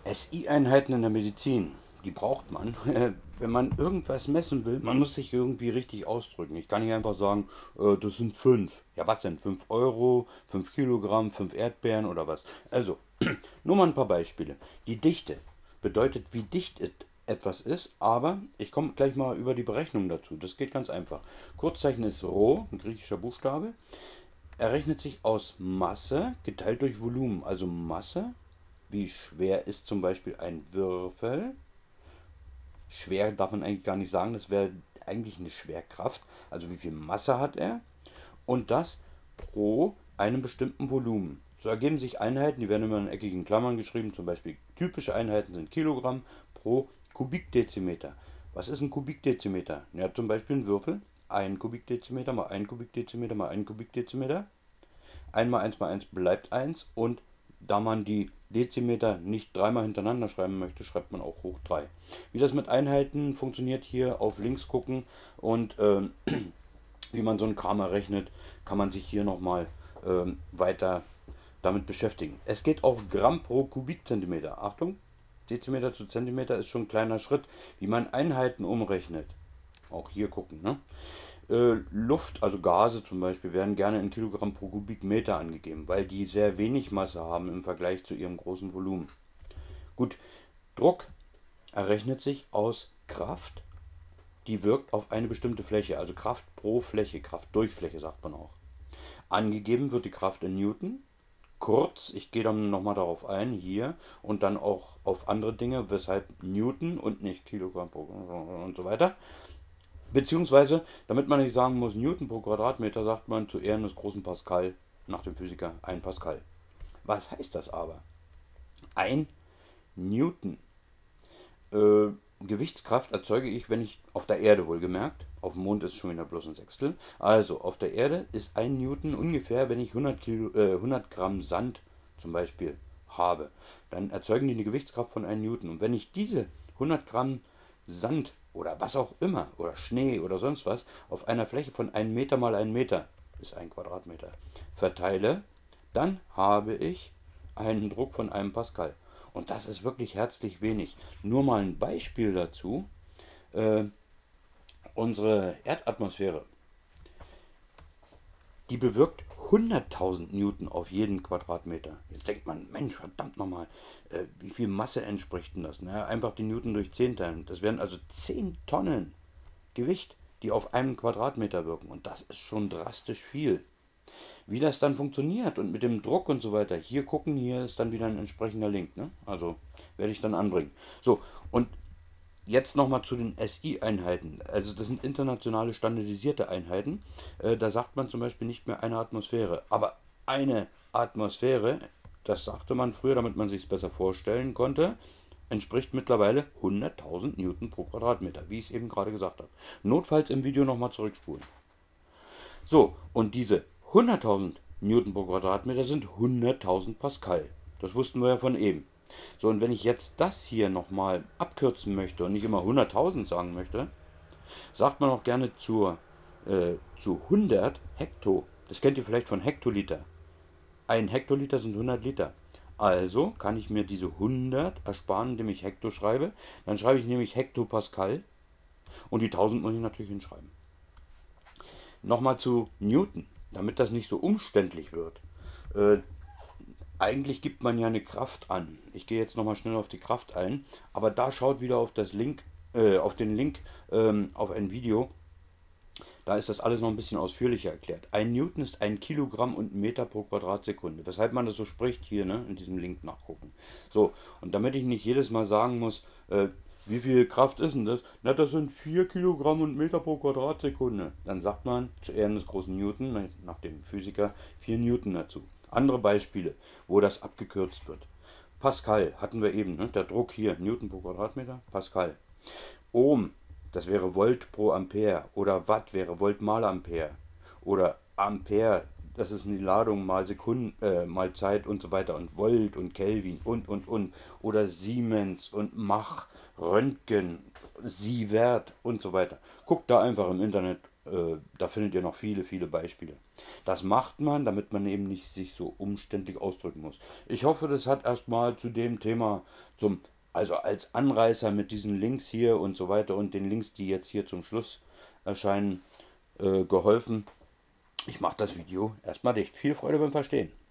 SI-Einheiten in der Medizin, die braucht man, wenn man irgendwas messen will. Man muss sich irgendwie richtig ausdrücken. Ich kann nicht einfach sagen, das sind 5. Ja, was denn? 5 Euro, 5 Kilogramm, 5 Erdbeeren oder was? Also, nur mal ein paar Beispiele. Die Dichte bedeutet, wie dicht etwas ist, aber ich komme gleich mal über die Berechnung dazu. Das geht ganz einfach. Kurzzeichen ist Rho, ein griechischer Buchstabe. Er rechnet sich aus Masse geteilt durch Volumen. Also Masse, wie schwer ist zum Beispiel ein Würfel. Schwer darf man eigentlich gar nicht sagen, das wäre eigentlich eine Schwerkraft. Also wie viel Masse hat er? Und das pro einem bestimmten Volumen. So ergeben sich Einheiten, die werden immer in eckigen Klammern geschrieben. Zum Beispiel typische Einheiten sind Kilogramm pro Kubikdezimeter. Was ist ein Kubikdezimeter? Ja, zum Beispiel ein Würfel. Ein Kubikdezimeter mal ein Kubikdezimeter mal ein Kubikdezimeter. 1 mal 1 bleibt 1 und da man die Dezimeter nicht dreimal hintereinander schreiben möchte, schreibt man auch hoch 3. Wie das mit Einheiten funktioniert, hier auf links gucken und wie man so einen Kram errechnet, kann man sich hier nochmal weiter damit beschäftigen. Es geht auch Gramm pro Kubikzentimeter. Achtung, Dezimeter zu Zentimeter ist schon ein kleiner Schritt, wie man Einheiten umrechnet. Auch hier gucken, ne? Luft, also Gase zum Beispiel, werden gerne in Kilogramm pro Kubikmeter angegeben, weil die sehr wenig Masse haben im Vergleich zu ihrem großen Volumen. Gut, Druck errechnet sich aus Kraft, die wirkt auf eine bestimmte Fläche, also Kraft pro Fläche, Kraft durch Fläche sagt man auch. Angegeben wird die Kraft in Newton. Kurz, ich gehe dann nochmal darauf ein, hier und dann auch auf andere Dinge, weshalb Newton und nicht Kilogramm pro und so weiter. Beziehungsweise, damit man nicht sagen muss, Newton pro Quadratmeter, sagt man zu Ehren des großen Pascal, nach dem Physiker, 1 Pascal. Was heißt das aber? Ein Newton Gewichtskraft erzeuge ich, wenn ich auf der Erde wohlgemerkt, auf dem Mond ist es schon wieder bloß ein Sechstel, also auf der Erde ist ein Newton ungefähr, wenn ich 100 Gramm Sand zum Beispiel habe, dann erzeugen die eine Gewichtskraft von 1 Newton. Und wenn ich diese 100 Gramm Sand oder was auch immer, oder Schnee oder sonst was, auf einer Fläche von 1 Meter mal 1 Meter, ist 1 Quadratmeter, verteile, dann habe ich einen Druck von einem Pascal. Und das ist wirklich herzlich wenig. Nur mal ein Beispiel dazu. Äh, Unsere Erdatmosphäre, die bewirkt 100.000 Newton auf jeden Quadratmeter. Jetzt denkt man, Mensch, verdammt nochmal, wie viel Masse entspricht denn das? Naja, einfach die Newton durch 10 teilen. Das wären also 10 Tonnen Gewicht, die auf einem Quadratmeter wirken. Und das ist schon drastisch viel. Wie das dann funktioniert und mit dem Druck und so weiter, hier gucken, hier ist dann wieder ein entsprechender Link. Ne? Also werde ich dann anbringen. So, und jetzt nochmal zu den SI-Einheiten. Also das sind internationale standardisierte Einheiten. Da sagt man zum Beispiel nicht mehr eine Atmosphäre. Aber eine Atmosphäre, das sagte man früher, damit man sich es besser vorstellen konnte, entspricht mittlerweile 100.000 Newton pro Quadratmeter, wie ich es eben gerade gesagt habe. Notfalls im Video nochmal zurückspulen. So, und diese 100.000 Newton pro Quadratmeter sind 100.000 Pascal. Das wussten wir ja von eben. So, und wenn ich jetzt das hier nochmal abkürzen möchte und nicht immer 100.000 sagen möchte, sagt man auch gerne zu 100 Hekto. Das kennt ihr vielleicht von Hektoliter. Ein Hektoliter sind 100 Liter. Also kann ich mir diese 100 ersparen, indem ich Hekto schreibe. Dann schreibe ich nämlich Hektopascal und die 1000 muss ich natürlich hinschreiben. Nochmal zu Newton, damit das nicht so umständlich wird. Eigentlich gibt man ja eine Kraft an. Ich gehe jetzt nochmal schnell auf die Kraft ein, aber da schaut wieder auf auf den Link auf ein Video. Da ist das alles noch ein bisschen ausführlicher erklärt. Ein Newton ist ein Kilogramm und Meter pro Quadratsekunde. Weshalb man das so spricht, hier ne, in diesem Link nachgucken. So, und damit ich nicht jedes Mal sagen muss, wie viel Kraft ist denn das? Na, das sind 4 Kilogramm und Meter pro Quadratsekunde. Dann sagt man zu Ehren des großen Newton, nach dem Physiker, 4 Newton dazu. Andere Beispiele, wo das abgekürzt wird. Pascal hatten wir eben, ne? Der Druck hier, Newton pro Quadratmeter, Pascal. Ohm, das wäre Volt pro Ampere. Oder Watt wäre Volt mal Ampere. Oder Ampere, das ist eine Ladung mal Sekunden, mal Zeit und so weiter. Und Volt und Kelvin und. Oder Siemens und Mach, Röntgen, Sievert und so weiter. Guckt da einfach im Internet Da findet ihr noch viele, viele Beispiele. Das macht man, damit man eben nicht sich so umständlich ausdrücken muss. Ich hoffe, das hat erstmal zu dem Thema, also als Anreißer mit diesen Links hier und so weiter und den Links, die jetzt hier zum Schluss erscheinen, geholfen. Ich mache das Video erstmal dicht. Viel Freude beim Verstehen.